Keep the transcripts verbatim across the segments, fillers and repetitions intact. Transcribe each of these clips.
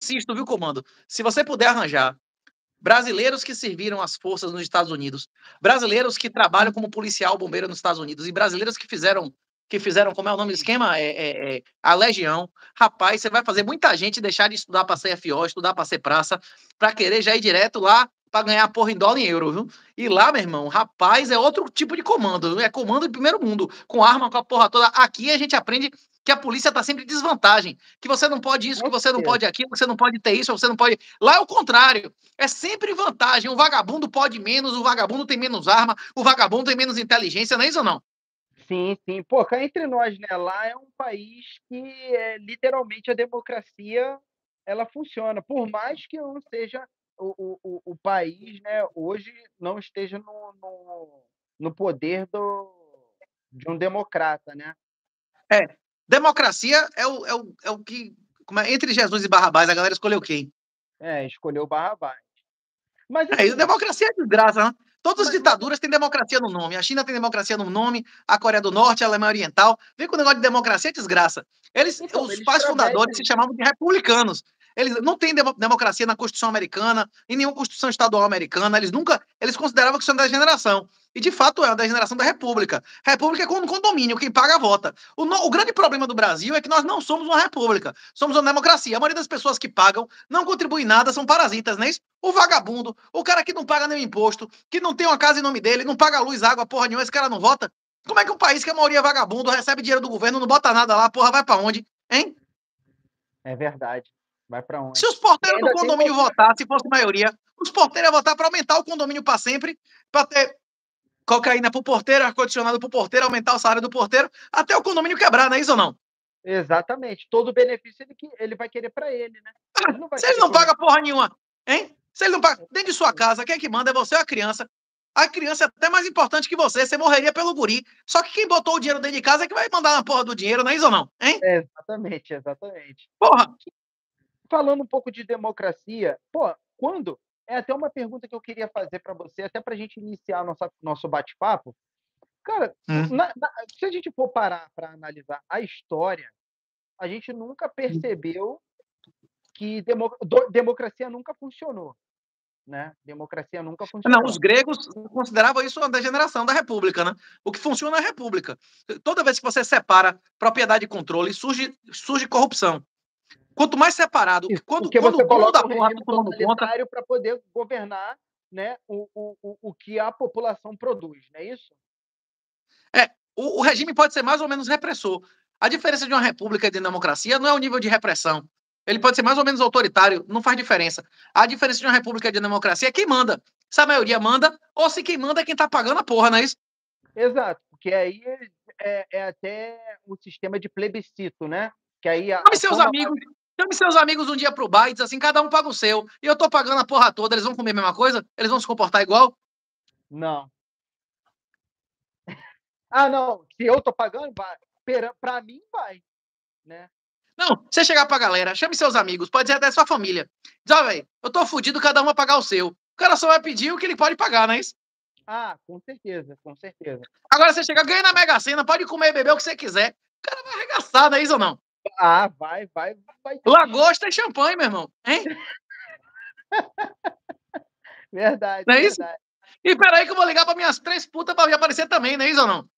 insisto, viu, comando? Se você puder arranjar brasileiros que serviram as forças nos Estados Unidos, brasileiros que trabalham como policial, bombeiro nos Estados Unidos e brasileiros que fizeram, que fizeram, como é o nome do esquema? É, é, é, a Legião. Rapaz, você vai fazer muita gente deixar de estudar para ser F O, estudar para ser praça, para querer já ir direto lá para ganhar porra em dólar e em euro, viu? E lá, meu irmão, rapaz, é outro tipo de comando, viu? É comando de primeiro mundo, com arma, com a porra toda. Aqui a gente aprende que a polícia tá sempre em desvantagem, que você não pode isso, que Com você não certeza. pode aquilo, que você não pode ter isso, você não pode... Lá é o contrário, é sempre vantagem. O vagabundo pode menos, o vagabundo tem menos arma, o vagabundo tem menos inteligência, não é isso ou não? Sim, sim. Pô, cá entre nós, né? Lá é um país que é, literalmente a democracia ela funciona. Por mais que não seja o, o, o, o país, né, hoje não esteja no, no, no poder do, de um democrata, né? É, democracia é o, é o, é o que... Como é, entre Jesus e Barrabás, a galera escolheu quem? É, escolheu Barrabás. Mas É isso, assim, democracia é desgraça, né? Todas as mas, mas ditaduras têm democracia no nome. A China tem democracia no nome, a Coreia do Norte, a Alemanha Oriental. Vem com o negócio de democracia é desgraça. Eles, então, os eles pais fundadores travestem. se chamavam de republicanos. Eles não têm demo- democracia na Constituição americana, em nenhuma Constituição estadual americana. Eles nunca, eles consideravam que isso é uma degeneração. E de fato é uma degeneração da República. República é como um condomínio, quem paga vota. O, no- o grande problema do Brasil é que nós não somos uma república, somos uma democracia. A maioria das pessoas que pagam não contribuem em nada, são parasitas, não é isso? O vagabundo, o cara que não paga nenhum imposto, que não tem uma casa em nome dele, não paga luz, água, porra nenhuma, esse cara não vota. Como é que um país que a maioria é vagabundo, recebe dinheiro do governo, não bota nada lá, porra, vai pra onde? Hein? É verdade. Vai para Se onde? os E porteiros do ainda tem uma condomínio outra. votassem, se fosse maioria, os porteiros iam votar para aumentar o condomínio para sempre, para ter cocaína pro porteiro, ar-condicionado pro porteiro, aumentar o salário do porteiro, até o condomínio quebrar, não é isso ou não? Exatamente. Todo o benefício ele, que- ele vai querer para ele, né? Ele não vai Se eles querer não para o pagam resto. porra nenhuma, hein? Se eles não pagam, dentro de sua casa, quem é que manda é você ou a criança. A criança é até mais importante que você, você morreria pelo guri. Só que quem botou o dinheiro dentro de casa é que vai mandar na porra do dinheiro, não é isso ou não? Hein? É, exatamente, exatamente. Porra! Falando um pouco de democracia, pô, quando? É até uma pergunta que eu queria fazer para você, até para a gente iniciar nossa, nosso bate-papo. Cara, Hum. na- na- se a gente for parar para analisar a história, a gente nunca percebeu que demo- do- democracia nunca funcionou, né? Democracia nunca Não, os funcionou. gregos consideravam isso uma degeneração da república, né? O que funciona é a república. Toda vez que você separa propriedade e controle, surge, surge corrupção. Quanto mais separado, Isso, quando, porque quando o você dono coloca da um porra tá regime tomando conta, totalitário para poder governar, né, o, o, o o que a população produz, não é isso? é, o, o regime pode ser mais ou menos repressor. A diferença de uma república e de democracia não é o nível de repressão. Ele pode ser mais ou menos autoritário, não faz diferença. A diferença de uma república e de democracia é quem manda. Se a maioria manda, ou se quem manda é quem tá pagando a porra, não é isso? Exato, porque aí é, é até um sistema de plebiscito, né? Que aí a, Chame a seus soma amigos, chame seus amigos um dia pro bar e diz assim, cada um paga o seu. E eu tô pagando a porra toda, eles vão comer a mesma coisa? Eles vão se comportar igual? não. Ah, não, se eu tô pagando, vai. Para mim vai, né? Não, você chegar pra galera, chame seus amigos, pode ser até sua família. Diz, ó, velho, eu tô fudido, cada um vai pagar o seu. O cara só vai pedir o que ele pode pagar, não é isso? Ah, com certeza, com certeza. Agora você chega, ganha na Mega Sena, pode comer e beber o que você quiser. O cara vai arregaçar, não é isso ou não? Ah, vai, vai, vai ter que Lagosta e champanhe, meu irmão. Hein? verdade, Não é isso? verdade. E peraí que eu vou ligar pra minhas três putas pra me aparecer também, não é isso ou não?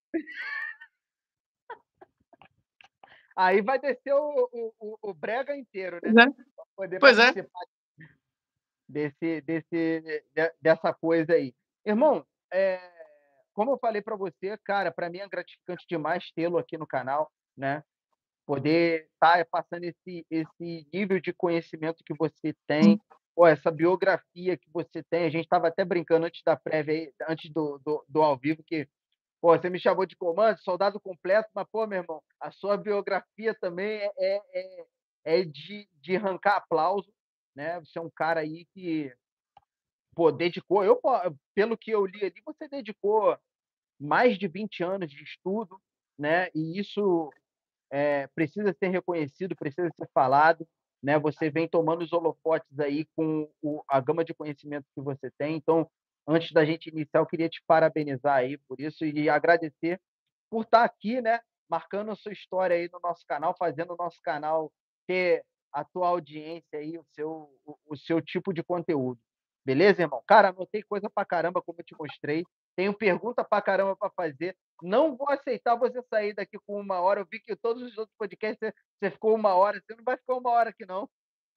Aí vai descer o, o, o, o brega inteiro, né? Pois é. Pra poder Pois é. participar desse, desse, de- dessa coisa aí. Irmão, é, como eu falei para você, cara, para mim é gratificante demais tê-lo aqui no canal, né? Poder estar passando esse, esse nível de conhecimento que você tem, ou essa biografia que você tem. A gente estava até brincando antes da prévia, aí, antes do, do, do ao vivo, que pô, você me chamou de comando, soldado completo, mas, pô, meu irmão, a sua biografia também é, é, é é de, de arrancar aplauso, né? Você é um cara aí que, pô, dedicou, eu, pô, pelo que eu li ali, você dedicou mais de vinte anos de estudo, né? E isso é, precisa ser reconhecido, precisa ser falado, né? Você vem tomando os holofotes aí com o, a gama de conhecimento que você tem. Então, antes da gente iniciar, eu queria te parabenizar aí por isso e agradecer por estar aqui, né? Marcando a sua história aí no nosso canal, fazendo o nosso canal ter a tua audiência aí, o seu, o, o seu tipo de conteúdo. Beleza, irmão? Cara, anotei coisa pra caramba, como eu te mostrei. Tenho pergunta pra caramba pra fazer. Não vou aceitar você sair daqui com uma hora. Eu vi que todos os outros podcasts você, você ficou uma hora. Você não vai ficar uma hora aqui, não.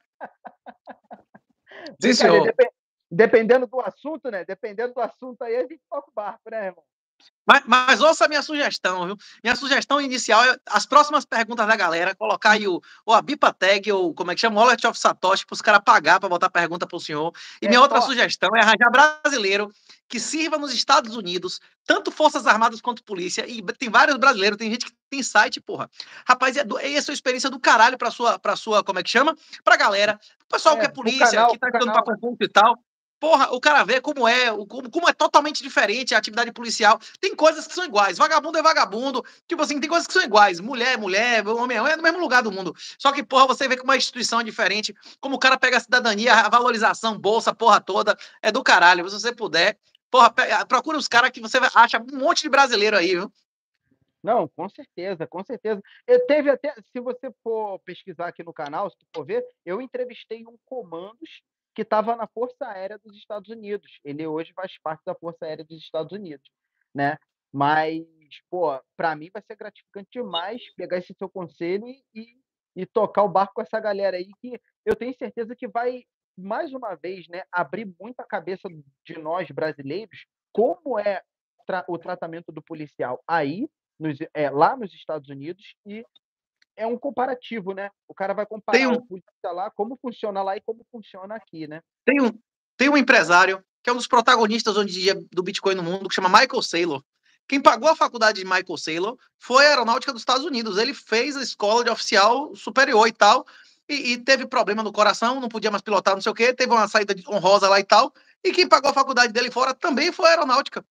Sim, Brincadeira. senhor. Dep- dependendo do assunto, né? Dependendo do assunto aí, a gente toca o barco, né, irmão? Mas, mas ouça a minha sugestão, viu? Minha sugestão inicial é as próximas perguntas da galera, colocar aí o, o Abipa Tag, ou como é que chama? O Wallet of Satoshi, para os caras pagar para botar pergunta para o senhor. E É, minha outra ó, sugestão é arranjar brasileiro que sirva nos Estados Unidos, tanto Forças Armadas quanto polícia. E tem vários brasileiros, tem gente que tem site, porra. Rapaz, é, do, é essa a experiência do caralho para sua, para sua, como é que chama? Pra galera. O pessoal que é, é pro polícia, canal, que tá pro estudando para canal. concurso e tal. Porra, o cara vê como é, como, como é totalmente diferente a atividade policial. Tem coisas que são iguais. Vagabundo é vagabundo. Tipo assim, tem coisas que são iguais. Mulher é mulher, homem é homem, é no mesmo lugar do mundo. Só que, porra, você vê como uma instituição é diferente, como o cara pega a cidadania, a valorização, bolsa, porra toda, é do caralho. Se você puder, porra, procura os caras que você acha um monte de brasileiro aí, viu? Não, com certeza, com certeza. Eu teve até, se você for pesquisar aqui no canal, se tu for ver, eu entrevistei um comandos que estava na Força Aérea dos Estados Unidos. Ele hoje faz parte da Força Aérea dos Estados Unidos, né? Mas, pô, para mim vai ser gratificante demais pegar esse seu conselho e, e, e tocar o barco com essa galera aí, que eu tenho certeza que vai, mais uma vez, né, abrir muito a cabeça de nós brasileiros, como é tra o tratamento do policial aí, nos, é, lá nos Estados Unidos, e é um comparativo, né? O cara vai Tem comparar um, o polícia lá, como funciona lá e como funciona aqui, né? tem um, tem um empresário que é um dos protagonistas hoje em dia do Bitcoin no mundo, que chama Michael Saylor. Quem pagou a faculdade de Michael Saylor foi a Aeronáutica dos Estados Unidos. Ele fez a escola de oficial superior e tal, e, e teve problema no coração, não podia mais pilotar, não sei o quê, teve uma saída honrosa lá e tal. E quem pagou a faculdade dele fora também foi a Aeronáutica.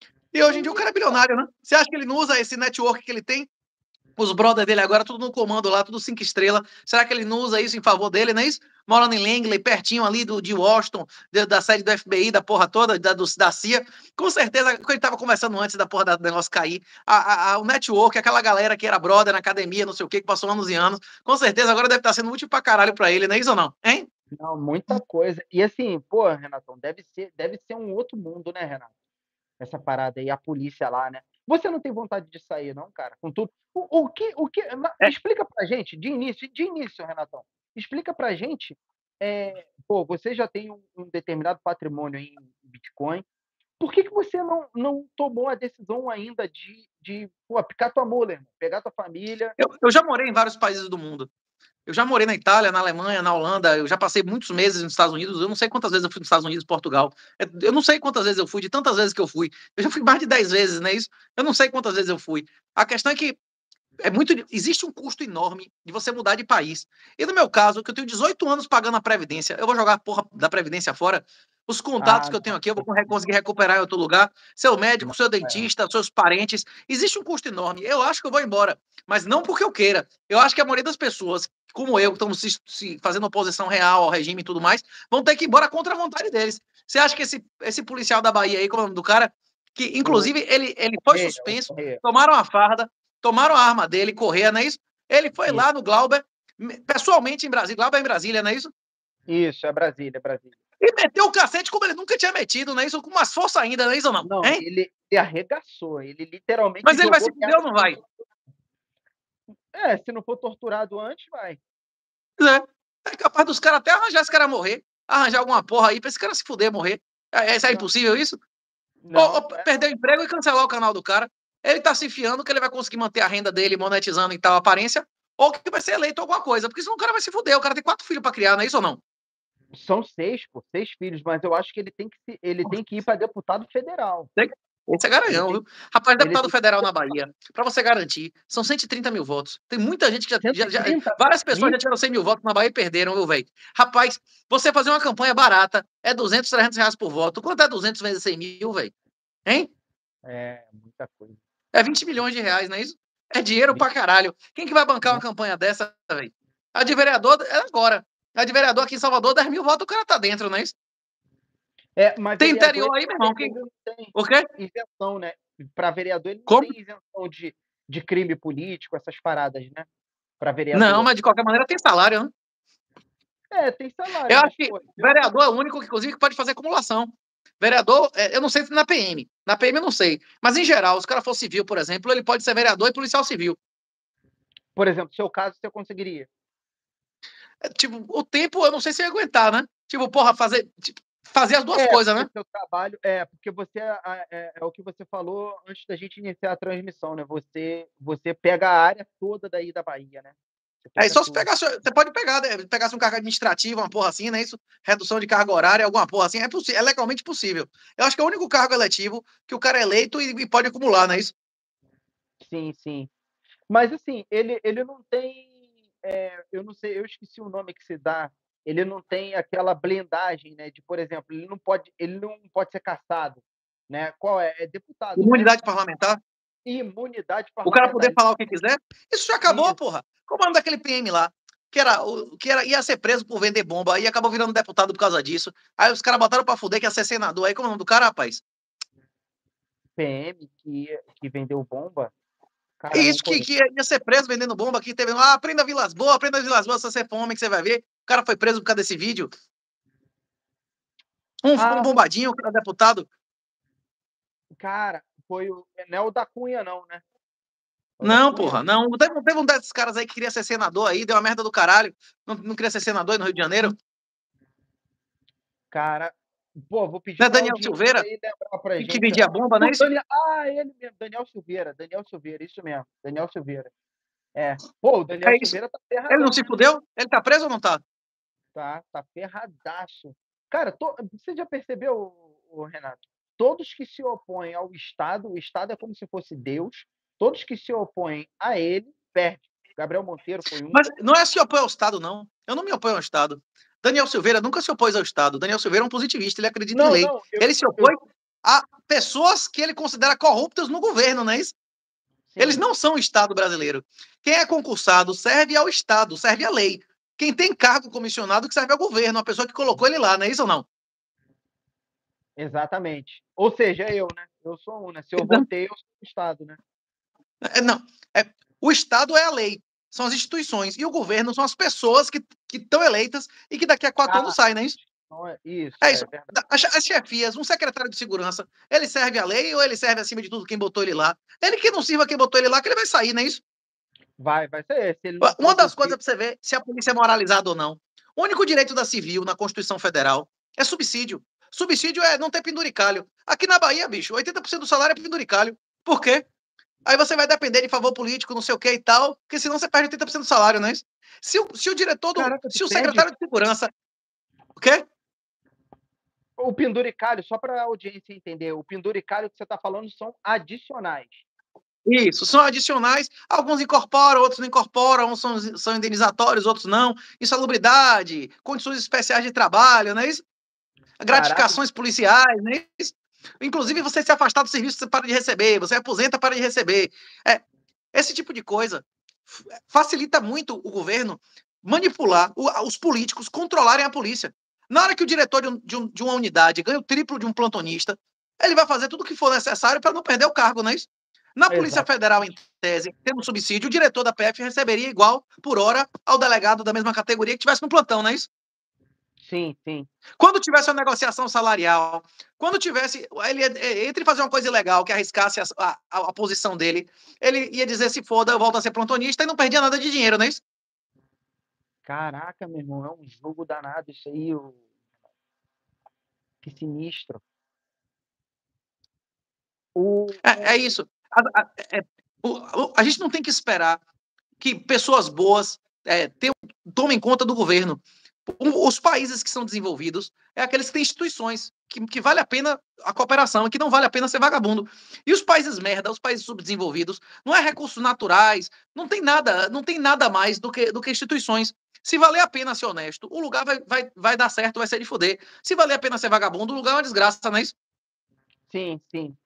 E hoje em dia o cara é bilionário, né? Você acha que ele não usa esse network que ele tem? Os brothers dele agora, tudo no comando lá, tudo cinco estrelas. Será que ele não usa isso em favor dele, não é isso? Morando em Langley, pertinho ali do, de Washington, de, da sede do F B I, da porra toda, da, do, da C I A. Com certeza, quando ele tava conversando antes da porra do negócio cair, a, a, a, o network, aquela galera que era brother na academia, não sei o que, que passou anos e anos, com certeza agora deve estar sendo útil pra caralho pra ele, não é isso ou não? Hein? Não, muita coisa. E assim, pô, Renatão, deve ser, deve ser um outro mundo, né, Renato? Essa parada aí, a polícia lá, né? Você não tem vontade de sair, não, cara? Com tudo. O, o que, o que? É, Explica pra gente, de início, de início, Renatão. Explica pra gente. É, pô, você já tem um, um determinado patrimônio em Bitcoin. Por que, que você não, não tomou a decisão ainda de, de pô, picar tua mula, irmão? Pegar tua família? eu, eu já morei em vários países do mundo. Eu já morei na Itália, na Alemanha, na Holanda, eu já passei muitos meses nos Estados Unidos, eu não sei quantas vezes eu fui nos Estados Unidos e Portugal. Eu não sei quantas vezes eu fui, de tantas vezes que eu fui. Eu já fui mais de dez vezes, não é isso? Eu não sei quantas vezes eu fui. A questão é que é muito, existe um custo enorme de você mudar de país. E no meu caso, que eu tenho dezoito anos pagando a Previdência, eu vou jogar a porra da Previdência fora. Os contatos Ah, que eu tenho não. aqui, eu vou conseguir recuperar em outro lugar. Seu médico, Não, seu é. dentista, seus parentes. Existe um custo enorme. Eu acho que eu vou embora. Mas não porque eu queira. Eu acho que a maioria das pessoas, como eu, que estão se, se fazendo oposição real ao regime e tudo mais, vão ter que ir embora contra a vontade deles. Você acha que esse, esse policial da Bahia aí, como é o nome do cara, que O, inclusive ele, ele o foi rei, o suspenso, rei. tomaram a farda, tomaram a arma dele, Correia, não é isso? Ele foi Isso, lá no Glauber, pessoalmente em Brasília, Glauber é em Brasília, não é isso? isso, é Brasília, é Brasília. E meteu o cacete como ele nunca tinha metido, não é isso? Com mais força ainda, não é isso ou não? Não, Hein? ele, ele arregaçou, ele literalmente Mas ele vai se jogou fuder merda ou não pra vai? todo. É, se não for torturado antes, vai. É. É capaz dos caras até arranjar esse cara morrer, arranjar alguma porra aí pra esse cara se fuder, morrer. É, é, é Não, impossível isso? Ou, ou não, é, perder o emprego e cancelar o canal do cara. Ele tá se enfiando que ele vai conseguir manter a renda dele monetizando em tal aparência, ou que vai ser eleito alguma coisa, porque senão o cara vai se fuder. O cara tem quatro filhos pra criar, não é isso ou não? são seis, pô, seis filhos, mas eu acho que ele tem que, se, ele tem que ir para deputado federal. Esse é Ele garanhão, tem, viu? Rapaz, ele deputado tem federal na Bahia, para você garantir, são cento e trinta mil votos. Tem muita gente que já, cento já, e já. trinta Várias pessoas já mil. tiveram cem mil votos na Bahia e perderam, viu, velho? Rapaz, você fazer uma campanha barata é duzentos, trezentos reais por voto. Quanto é duzentos vezes cem mil, velho? Hein? É, muita coisa. É vinte milhões de reais, não é isso? É dinheiro pra caralho. Quem que vai bancar uma campanha dessa, velho? A de vereador é agora. A de vereador aqui em Salvador, dez mil votos, o cara tá dentro, não é isso? É, mas Tem vereador interior ele aí, não meu tem, irmão. Quem... ele não tem O quê? isenção, né? Para vereador ele não Como? tem isenção de, de crime político, essas paradas, né? Para Não, vereador. mas de qualquer maneira tem salário, né? É, tem salário, Eu mas, acho que pô, vereador é o único que, inclusive, que pode fazer acumulação. Vereador, é, eu não sei se na P M. Na P M eu não sei. Mas, em geral, se o cara for civil, por exemplo, ele pode ser vereador e policial civil. por exemplo, no seu caso, você conseguiria. É, tipo, o tempo, eu não sei se ia aguentar, né? Tipo, porra, fazer, tipo, fazer as duas É, coisas, porque né? seu trabalho é, porque você é, é, é o que você falou antes da gente iniciar a transmissão, né? Você, você pega a área toda daí da Bahia, né? Você Aí pega só se tudo. pegasse, você pode pegar, né? Pegasse um cargo administrativo, uma porra assim, né? Isso, redução de carga horária, alguma porra assim, é, possível, é legalmente possível. Eu acho que é o único cargo eletivo que o cara é eleito e, e pode acumular, não é isso? Sim, sim. Mas assim, ele, ele não tem, é, eu não sei, eu esqueci o nome que se dá. Ele não tem aquela blindagem, né? De, por exemplo, ele não pode, ele não pode ser cassado, né? Qual é? É deputado, né? Imunidade parlamentar. Imunidade O cara parlamentar. poder falar o que quiser. Isso já acabou, Isso. porra. Como é o nome daquele P M lá? Que, era, o, que era, ia ser preso por vender bomba e acabou virando deputado por causa disso. Aí os caras botaram pra fuder que ia ser senador. Aí como é o nome do cara, rapaz? P M que, que vendeu bomba, É cara, não isso, que, conheço. que ia ser preso vendendo bomba aqui. Teve, ah, aprenda Vilas Boas, aprenda Vilas Boas, se você for homem que você vai ver. O cara foi preso por causa desse vídeo. Um, um Ah, bombadinho, que era deputado. cara, foi o. Não é o da Cunha, não, né? É o da Não, Cunha? porra, não. Teve, teve um desses caras aí que queria ser senador aí, deu uma merda do caralho. Não, não queria ser senador aí no Rio de Janeiro. Cara, pô, vou pedir Não é pra Daniel audiência Silveira, aí lembrar pra que, que gente. vendia bomba, não é O isso? Daniel, ah, ele mesmo, Daniel Silveira, Daniel Silveira, isso mesmo, Daniel Silveira. É. Pô, o Daniel É isso. Silveira tá Ele não ferradão, se né? fudeu? Ele tá preso ou não tá? Tá, tá ferradaço. Cara, to... você já percebeu, o Renato? Todos que se opõem ao Estado, o Estado é como se fosse Deus, todos que se opõem a ele, perde. Gabriel Monteiro foi um. Mas não é se opõe ao Estado, não. Eu não me oponho ao Estado. Daniel Silveira nunca se opôs ao Estado. Daniel Silveira é um positivista, ele acredita em Não, lei. não, eu, Ele se eu, opõe a pessoas que ele considera corruptas no governo, não é isso? Eles sim, não são o Estado brasileiro. Quem é concursado serve ao Estado, serve à lei. Quem tem cargo comissionado que serve ao governo, a pessoa que colocou ele lá, não é isso ou não? exatamente. Ou seja, eu, né? Eu sou um, né? Se eu votei, eu sou o Estado, né? É, não. É, o Estado é a lei, são as instituições. E o governo são as pessoas que estão eleitas e que daqui a quatro anos Ah, saem, não é isso? não é isso, É é isso. verdade. As, as chefias, um secretário de segurança, ele serve à lei ou ele serve acima de tudo quem botou ele lá? Ele que não sirva quem botou ele lá, que ele vai sair, não é isso? Vai, vai ser. Se ele não Uma for das coisas cumprir. para você ver se a polícia é moralizada ou não. O único direito da civil na Constituição Federal é subsídio. Subsídio é não ter penduricalho. Aqui na Bahia, bicho, oitenta por cento do salário é penduricalho. Por quê? Aí você vai depender de favor político, não sei o que e tal, porque senão você perde oitenta por cento do salário, não é isso? Se o, se o diretor do. Caraca, tu Se o pede secretário de segurança. O quê? o penduricalho, só para a audiência entender, o penduricalho que você está falando são adicionais. Isso, são adicionais, alguns incorporam, outros não incorporam, uns são, são indenizatórios, outros não. Insalubridade, condições especiais de trabalho, não é isso? Caraca, Gratificações policiais, não é isso? Inclusive, você se afastar do serviço, você para de receber, você aposenta, para de receber. É, esse tipo de coisa facilita muito o governo manipular os políticos, controlarem a polícia. Na hora que o diretor de, um, de, um, de uma unidade ganha o triplo de um plantonista, ele vai fazer tudo o que for necessário para não perder o cargo, não é isso? Na Polícia Federal, em exatamente. tese, tendo subsídio, o diretor da P F receberia igual por hora ao delegado da mesma categoria que tivesse no plantão, não é isso? Sim, sim. Quando tivesse uma negociação salarial, quando tivesse. Ele, entre fazer uma coisa ilegal que arriscasse a, a, a posição dele, ele ia dizer: se foda, eu volto a ser plantonista e não perdia nada de dinheiro, não é isso? Caraca, meu irmão, é um jogo danado isso aí. O... Que sinistro. O, É, é o... isso. A, a, é, o, a gente não tem que esperar que pessoas boas é, tenham, tomem conta do governo. Os países que são desenvolvidos é aqueles que têm instituições, que, que vale a pena a cooperação e que não vale a pena ser vagabundo. E os países merda, os países subdesenvolvidos, não é recursos naturais, não tem nada, não tem nada mais do que, do que instituições. Se valer a pena ser honesto, o lugar vai, vai, vai dar certo, vai ser de foder. Se valer a pena ser vagabundo, o lugar é uma desgraça, não é isso? Sim, sim.